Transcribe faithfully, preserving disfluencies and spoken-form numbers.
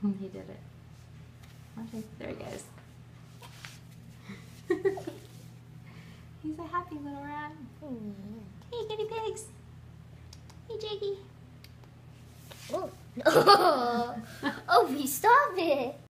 He did it. Okay, there he goes. He's a happy little rat. Hey, guinea pigs. Hey, Jakey. Oh, oh, stop it.